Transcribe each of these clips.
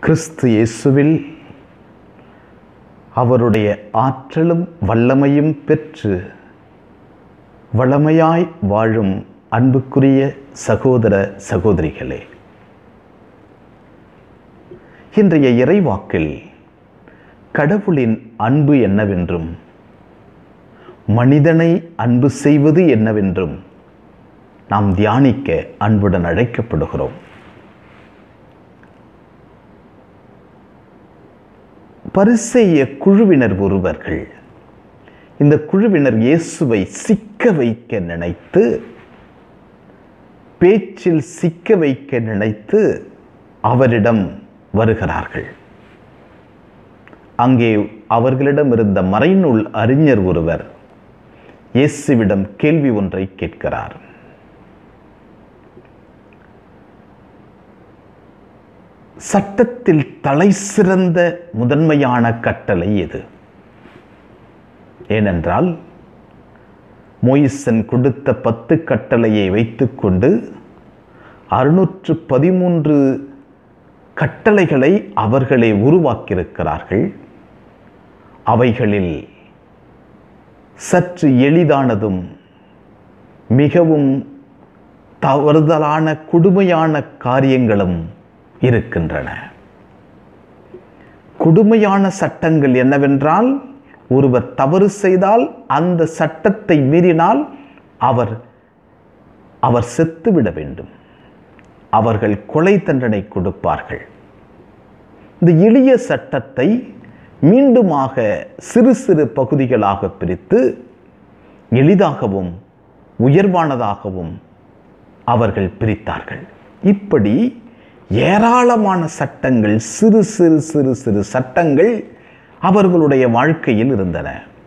கிறிஸ்து இயேசுவில் அவருடைய ஆற்றலும் வல்லமையும் பெற்று வளமையாய் வாழும் அன்புக்குரிய சகோதர சகோதரிகளே, இன்றைய இறைவாக்கில் கடவுளின் அன்பு என்னவென்றும் மனிதனை அன்பு செய்வது என்னவென்றும் நாம் தியானிக்க அன்புடன் அழைக்கப்படுகிறோம். பரிசேய குழுவினர் ஒருவர்கள், இந்த குழுவினர் இயேசுவை சிக்க வைக்க நினைத்து, பேச்சில் சிக்க வைக்க நினைத்து அவரிடம் வருகிறார்கள். அங்கே அவர்களிடம் இருந்த மறைநூல் அறிஞர் ஒருவர் இயேசுவிடம் கேள்வி ஒன்றை கேட்கிறார். சட்டத்தில் தலை சிறந்த முதன்மையான கட்டளை எது? ஏனென்றால் மோயிசன் கொடுத்த 10 கட்டளையை வைத்துக்கொண்டு 613 கட்டளைகளை அவர்களே உருவாக்கியிருக்கிறார்கள். அவைகளில் சற்று எளிதானதும் மிகவும் தவறுதலான கொடுமையான காரியங்களும் இருக்கின்றன. கொடுமையான சட்டங்கள் என்னவென்றால், ஒருவர் தவறு செய்தால், அந்த சட்டத்தை மீறினால் அவர் செத்துவிட வேண்டும். அவர்கள் கொலை தண்டனை கொடுப்பார்கள். இந்த எளிய சட்டத்தை மீண்டுமாக சிறு சிறு பகுதிகளாக பிரித்து எளிதாகவும் உயர்வானதாகவும் அவர்கள் பிரித்தார்கள். இப்படி ஏராளமான சட்டங்கள், சிறு சிறு சிறு சிறு சட்டங்கள் அவர்களுடைய வாழ்க்கையில் இருந்தன.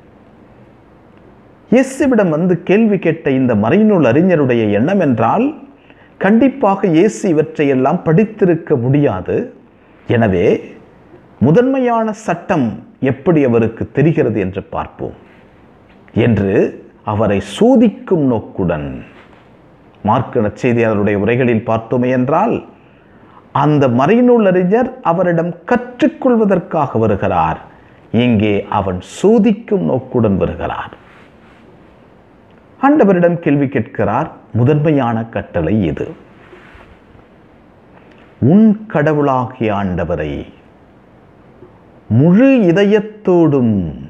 இயேசுவிடம் வந்து கேள்வி கேட்ட இந்த மறைநூல் அறிஞருடைய எண்ணம் என்றால், கண்டிப்பாக இயேசு இவற்றையெல்லாம் படித்திருக்க முடியாது. எனவே முதன்மையான சட்டம் எப்படி அவருக்கு தெரிகிறது என்று பார்ப்போம் என்று அவரை சோதிக்கும் நோக்குடன் மார்க்கு நற்செய்தியாளருடைய உரைகளில் பார்த்தோமே என்றால், அந்த மறைநூல் அறிஞர் அவரிடம் கற்றுக்கொள்வதற்காக வருகிறார். இங்கே அவன் சோதிக்கும் நோக்குடன் வருகிறார். ஆண்டவரிடம் கேள்வி கேட்கிறார், முதன்மையான கட்டளை எது? உன் கடவுளாகிய ஆண்டவரை முழு இதயத்தோடும்,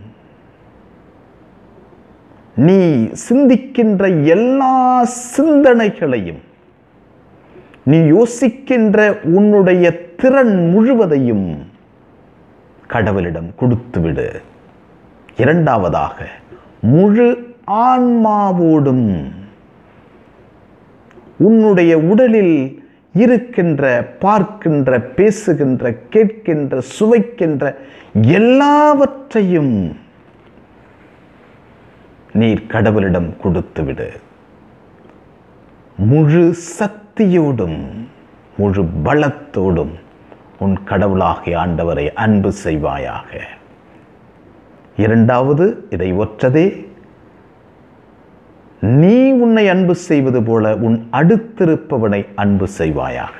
நீ சிந்திக்கின்ற எல்லா சிந்தனைகளையும், நீ யோசிக்கின்ற உன்னுடைய திறன் முழுவதையும் கடவுளிடம் கொடுத்துவிடு. இரண்டாவதாக, முழு ஆன்மாவோடும், உன்னுடைய உடலில் இருக்கின்ற, பார்க்கின்ற, பேசுகின்ற, கேட்கின்ற, சுவைக்கின்ற எல்லாவற்றையும் நீர் கடவுளிடம் கொடுத்துவிடு. முழு சக்தியோடும் முழு பலத்தோடும் உன் கடவுளாகிய ஆண்டவரை அன்பு செய்வாயாக. இரண்டாவது, இதை ஒற்றதே, நீ உன்னை அன்பு செய்வது போல உன் அடுத்திருப்பவனை அன்பு செய்வாயாக.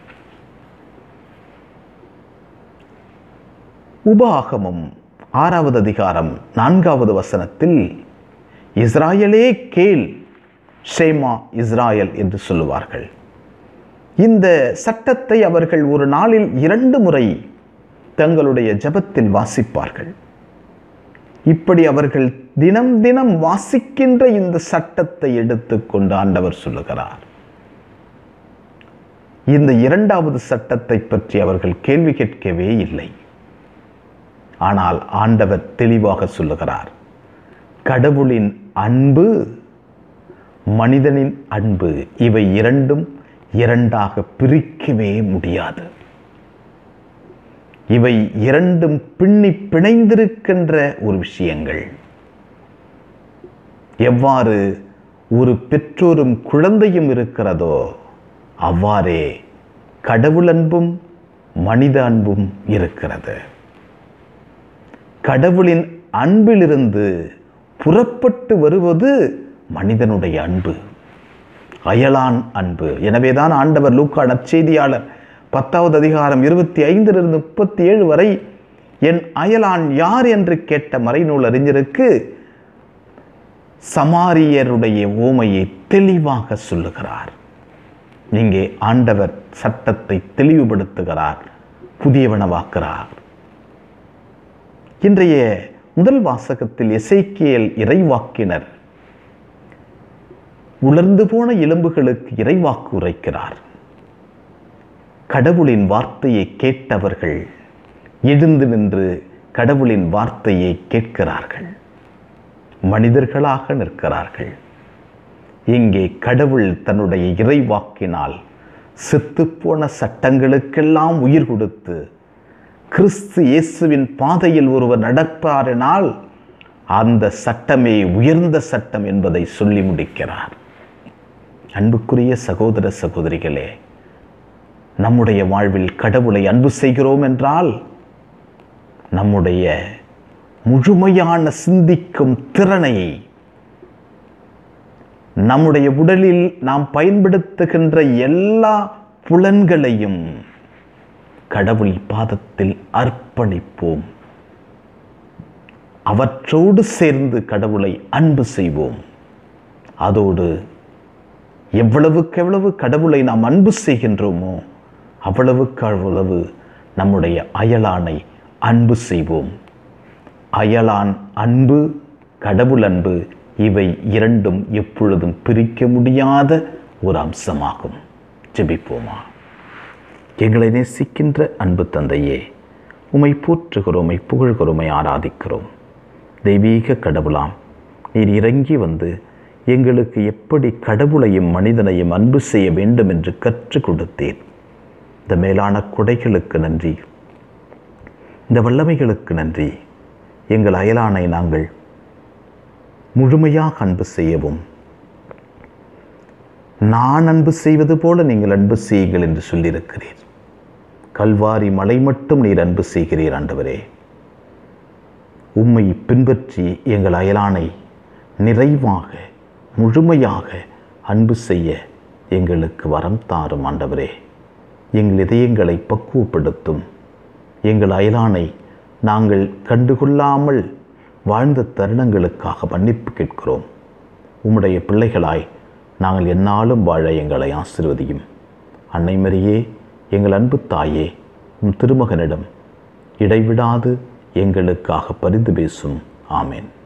உபாகமம் 6வது அதிகாரம் 4வது வசனத்தில், இஸ்ராயலே கேள், ஷேமா இஸ்ராயல் என்று சொல்லுவார்கள். இந்த சட்டத்தை அவர்கள் ஒரு நாளில் 2 முறை தங்களுடைய ஜெபத்தில் வாசிப்பார்கள். இப்படி அவர்கள் தினம் தினம் வாசிக்கின்ற இந்த சட்டத்தை எடுத்துக்கொண்டு ஆண்டவர் சொல்லுகிறார். இந்த 2வது சட்டத்தை பற்றி அவர்கள் கேள்வி கேட்கவே இல்லை. ஆனால் ஆண்டவர் தெளிவாக சொல்லுகிறார், கடவுளின் அன்பு, மனிதனின் அன்பு, இவை இரண்டும் இரண்டாக பிரிக்கவே முடியாது. இவை இரண்டும் பின்னி பிணைந்திருக்கின்ற ஒரு விஷயங்கள். எவ்வாறு ஒரு பெற்றோரும் குழந்தையும் இருக்கிறதோ, அவ்வாறே கடவுள் அன்பும் மனித அன்பும் இருக்கிறது. கடவுளின் அன்பிலிருந்து புறப்பட்டு வருவது மனிதனுடைய அன்பு, அயலான் அன்பு. எனவேதான் ஆண்டவர் லூக்கா நற்செய்தியாளர் 10வது அதிகாரம் 25 37 வரை என் அயலான் யார் என்று கேட்ட மறைநூல் அறிஞருக்கு சமாரியருடைய ஓமையை தெளிவாக சொல்லுகிறார். இங்கே ஆண்டவர் சட்டத்தை தெளிவுபடுத்துகிறார், புதியவனவாக்குகிறார். இன்றைய முதல் வாசகத்தில் எசேக்கியேல் இறைவாக்கினர் உலர்ந்து போன எலும்புகளுக்கு இறைவாக்கு உரைக்கிறார். கடவுளின் வார்த்தையை கேட்டவர்கள் எழுந்து நின்று கடவுளின் வார்த்தையை கேட்கிறார்கள், மனிதர்களாக நிற்கிறார்கள். இங்கே கடவுள் தன்னுடைய இறைவாக்கினால் செத்துப்போன சட்டங்களுக்கெல்லாம் உயிர் கொடுத்து கிறிஸ்து இயேசுவின் பாதையில் ஒருவர் நடப்பாரினால் அந்த சட்டமே உயர்ந்த சட்டம் என்பதை சொல்லி முடிக்கிறார். அன்புக்குரிய சகோதர சகோதரிகளே, நம்முடைய வாழ்வில் கடவுளை அன்பு செய்கிறோம் என்றால் நம்முடைய முழுமையான சிந்திக்கும் திறனை, நம்முடைய உடலில் நாம் பயன்படுத்துகின்ற எல்லா புலன்களையும் கடவுள் பாதத்தில் அர்ப்பணிப்போம். அவற்றோடு சேர்ந்து கடவுளை அன்பு செய்வோம். அதோடு எவ்வளவுக்கு கடவுளை நாம் அன்பு செய்கின்றோமோ அவ்வளவு நம்முடைய அயலானை அன்பு செய்வோம். அயலான் அன்பு, கடவுள் அன்பு, இவை இரண்டும் எப்பொழுதும் பிரிக்க முடியாத ஒரு அம்சமாகும். ஜெபிப்போமா. எங்களை நேசிக்கின்ற அன்பு தந்தையே, உம்மை போற்றுகிறோம், உம்மை புகழ்கிறோம், உம்மை ஆராதிக்கிறோம். தெய்வீக கடவுளாம் நீர் இறங்கி வந்து எங்களுக்கு எப்படி கடவுளையும் மனிதனையும் அன்பு செய்ய வேண்டும் என்று கற்றுக் கொடுத்தேன். இந்த மேலான கொடைகளுக்கு நன்றி, இந்த வல்லமைகளுக்கு நன்றி. எங்கள் அயலானை நாங்கள் முழுமையாக அன்பு செய்யவும், நான் அன்பு செய்வது போல நீங்கள் அன்பு செய்யுங்கள் என்று சொல்லியிருக்கிறீர். கல்வாரி மலை மட்டும் நீர் அன்பு செய்கிறீர் ஆண்டவரே. உம்மை பின்பற்றி எங்கள் அயலானை நிறைவாக முழுமையாக அன்பு செய்ய எங்களுக்கு வரம் தாரும் ஆண்டவரே. எங்கள் இதயங்களை பக்குவப்படுத்தும். எங்கள் அயலானை நாங்கள் கண்டுகொள்ளாமல் வாழ்ந்த தருணங்களுக்காக மன்னிப்பு கேட்கிறோம். உம்முடைய பிள்ளைகளாய் நாங்கள் எந்நாளும் வாழ எங்களை ஆசீர்வதியும். அன்னை மரியே, எங்கள் அன்பு தாயே, உம் திருமகனிடம் இடைவிடாது எங்களுக்காக பரிந்து பேசும். ஆமேன்.